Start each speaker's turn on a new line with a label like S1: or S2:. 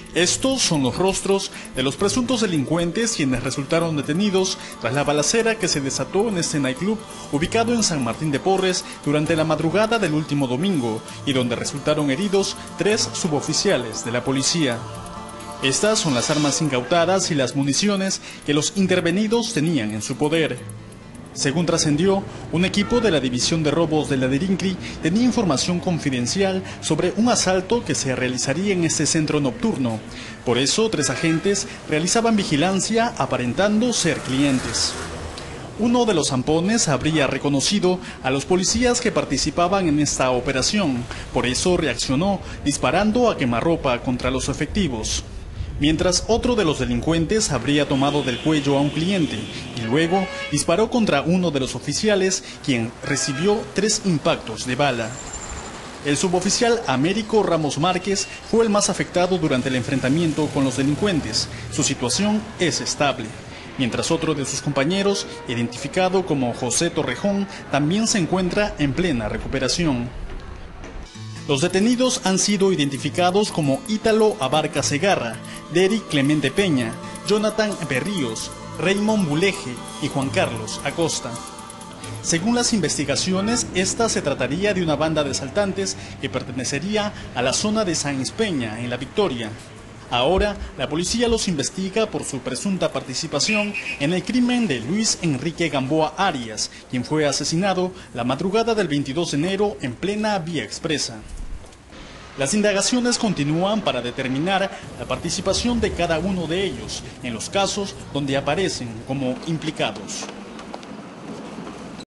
S1: Estos son los rostros de los presuntos delincuentes quienes resultaron detenidos tras la balacera que se desató en este nightclub ubicado en San Martín de Porres durante la madrugada del último domingo y donde resultaron heridos 3 suboficiales de la policía. Estas son las armas incautadas y las municiones que los intervenidos tenían en su poder. Según trascendió, un equipo de la División de Robos de la Dirincli tenía información confidencial sobre un asalto que se realizaría en este centro nocturno. Por eso, 3 agentes realizaban vigilancia aparentando ser clientes. Uno de los zampones habría reconocido a los policías que participaban en esta operación. Por eso reaccionó disparando a quemarropa contra los efectivos. Mientras otro de los delincuentes habría tomado del cuello a un cliente y luego disparó contra uno de los oficiales, quien recibió 3 impactos de bala. El suboficial Américo Ramos Márquez fue el más afectado durante el enfrentamiento con los delincuentes. Su situación es estable, mientras otro de sus compañeros, identificado como José Torrejón, también se encuentra en plena recuperación. Los detenidos han sido identificados como Ítalo Abarca Segarra, Derrick Clemente Peña, Jonathan Berríos, Raymond Buleje y Juan Carlos Acosta. Según las investigaciones, esta se trataría de una banda de asaltantes que pertenecería a la zona de Sáenz Peña, en La Victoria. Ahora, la policía los investiga por su presunta participación en el crimen de Luis Enrique Gamboa Arias, quien fue asesinado la madrugada del 22 de enero en plena vía expresa. Las indagaciones continúan para determinar la participación de cada uno de ellos en los casos donde aparecen como implicados.